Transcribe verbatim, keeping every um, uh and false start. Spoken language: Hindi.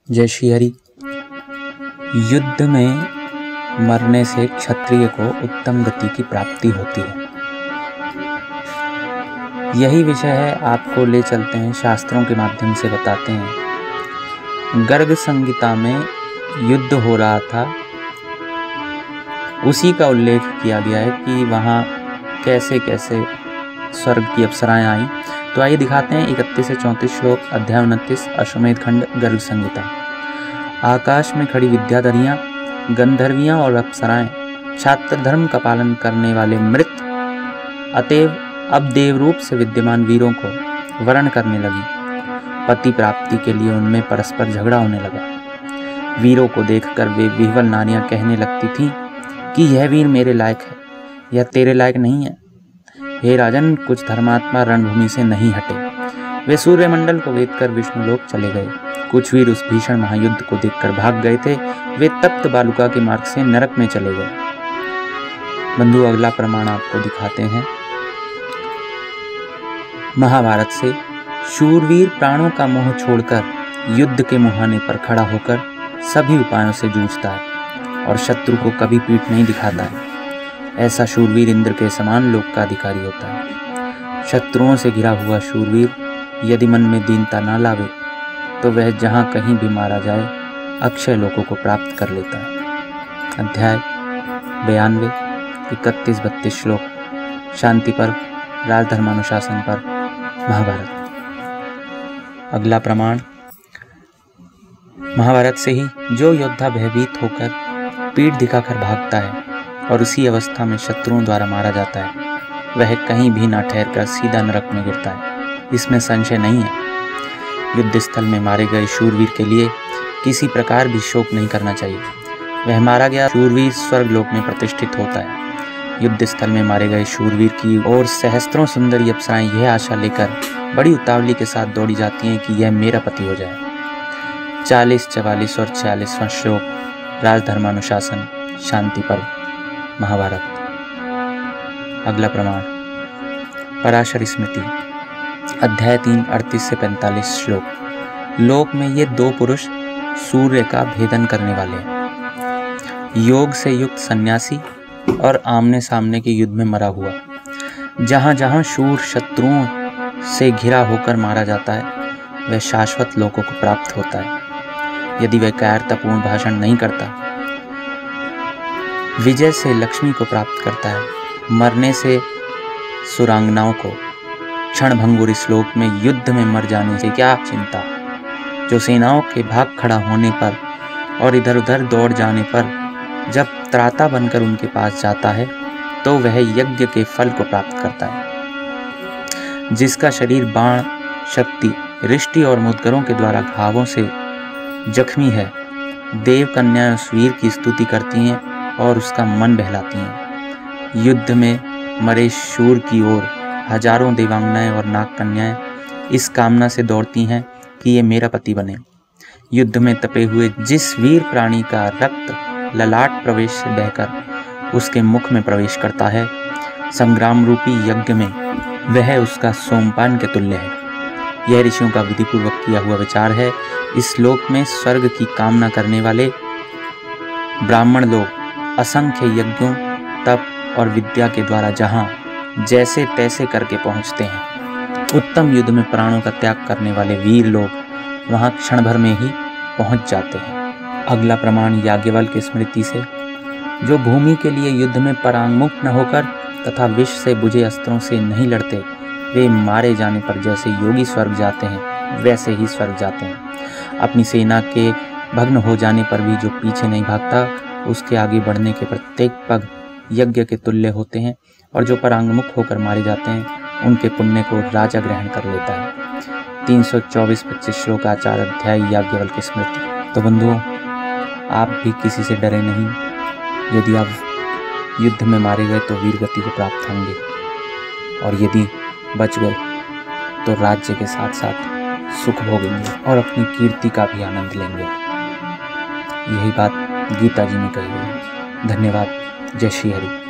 जय श्री हरि। युद्ध में मरने से क्षत्रिय को उत्तम गति की प्राप्ति होती है। यही विषय है, आपको ले चलते हैं, शास्त्रों के माध्यम से बताते हैं। गर्ग संहिता में युद्ध हो रहा था, उसी का उल्लेख किया गया है कि वहाँ कैसे कैसे स्वर्ग की अप्सराएं आई। तो आइए दिखाते हैं इकतीस से चौंतीस श्लोक, अध्याय उनतीस, अश्वमेध खंड, गर्ग संहिता। आकाश में खड़ी विद्याधरियाँ, गंधर्वियाँ और अप्सराएं छात्र धर्म का पालन करने वाले मृत, अतएव अब देवरूप से विद्यमान वीरों को वरण करने लगी। पति प्राप्ति के लिए उनमें परस्पर झगड़ा होने लगा। वीरों को देखकर वे विह्वल नारियां कहने लगती थीं कि यह वीर मेरे लायक है, यह तेरे लायक नहीं है। हे राजन, कुछ धर्मात्मा रणभूमि से नहीं हटे। वे सूर्यमंडल को वेद कर विष्णुलोक चले गए। कुछ वीर उस भीषण महायुद्ध को देखकर भाग गए थे। वे तप्त बालुका के मार्ग से नरक में चले गए। बंधु, अगला प्रमाण आपको दिखाते हैं महाभारत से। शूरवीर प्राणों का मोह छोड़कर युद्ध के मुहाने पर खड़ा होकर सभी उपायों से जूझता है और शत्रु को कभी पीठ नहीं दिखाता है। ऐसा शूरवीर इंद्र के समान लोक का अधिकारी होता है। शत्रुओं से घिरा हुआ शूरवीर यदि मन में दीनता ना लावे तो वह जहाँ कहीं भी मारा जाए अक्षय लोकों को प्राप्त कर लेता है। अध्याय बयानवे, इकतीस बत्तीस श्लोक, शांति पर्व, राजधर्मानुशासन पर्व, महाभारत। अगला प्रमाण महाभारत से ही। जो योद्धा भयभीत होकर पीठ दिखाकर भागता है और उसी अवस्था में शत्रुओं द्वारा मारा जाता है, वह कहीं भी ना ठहरकर सीधा नरक में गिरता है, इसमें संशय नहीं है। युद्ध स्थल में मारे गए शूरवीर के लिए किसी प्रकार भी शोक नहीं करना चाहिए। वह मारा गया शूरवीर स्वर्ग लोक में प्रतिष्ठित होता है। युद्ध स्थल में मारे गए शूरवीर की ओर सहस्त्रों सुंदरी अप्सराएं यह आशा लेकर बड़ी उतावली के साथ दौड़ी जाती हैं कि यह मेरा पति हो जाए। चालीस, चवालीस और छियालीसवां श्लोक, राजधर्मानुशासन, शांति पर्व, महाभारत। अगला प्रमाण पराशर स्मृति, अध्याय तीन, अड़तीस से पैंतालीस श्लोक। लोक में ये दो पुरुष सूर्य का भेदन करने वाले हैं। योग से युक्त सन्यासी और आमने सामने के युद्ध में मरा हुआ। जहाँ जहाँ शूर शत्रुओं से घिरा होकर मारा जाता है वह शाश्वत लोकों को प्राप्त होता है। यदि वह कायरतापूर्ण भाषण नहीं करता, विजय से लक्ष्मी को प्राप्त करता है, मरने से सुरांगनाओं को। क्षणभंगुर इस श्लोक में युद्ध में मर जाने से क्या चिंता। जो सेनाओं के भाग खड़ा होने पर और इधर उधर दौड़ जाने पर जब त्राता बनकर उनके पास जाता है तो वह यज्ञ के फल को प्राप्त करता है। जिसका शरीर बाण, शक्ति, रिष्टि और मुद्गरों के द्वारा घावों से जख्मी है, देव कन्या उस वीर की स्तुति करती हैं और उसका मन बहलाती हैं। युद्ध में मरे शूर की ओर हजारों देवांगनाएं और नाग कन्याएं इस कामना से दौड़ती हैं कि ये मेरा पति बने। युद्ध में तपे हुए जिस वीर प्राणी का रक्त ललाट प्रवेश से बहकर उसके मुख में प्रवेश करता है, संग्राम रूपी यज्ञ में वह उसका सोमपान के तुल्य है। यह ऋषियों का विधिपूर्वक किया हुआ विचार है। इस श्लोक में स्वर्ग की कामना करने वाले ब्राह्मण लोग असंख्य यज्ञों, तप और विद्या के द्वारा जहाँ जैसे तैसे करके पहुँचते हैं। उत्तम युद्ध में प्राणों का त्याग करने वाले वीर लोग वहाँ क्षण भर में ही पहुँच जाते हैं। अगला प्रमाण याज्ञवल्क्य की स्मृति से। जो भूमि के लिए युद्ध में परांगमुख न होकर तथा विष से बुझे अस्त्रों से नहीं लड़ते, वे मारे जाने पर जैसे योगी स्वर्ग जाते हैं वैसे ही स्वर्ग जाते हैं। अपनी सेना के भग्न हो जाने पर भी जो पीछे नहीं भागता, उसके आगे बढ़ने के प्रत्येक पग यज्ञ के तुल्य होते हैं और जो परांगमुख होकर मारे जाते हैं उनके पुण्य को राजा ग्रहण कर लेता है। तीन सौ चौबीस पच्चीस श्लोक, आचार अध्याय, याज्ञवल्क्य की स्मृति। तो बंधुओं, आप भी किसी से डरे नहीं। यदि आप युद्ध में मारे गए तो वीर गति को प्राप्त होंगे, और यदि बच गए तो राज्य के साथ साथ सुख भोगेंगे और अपनी कीर्ति का भी आनंद लेंगे। यही बात गीता जी में कही गई है। धन्यवाद। जय श्री हरि।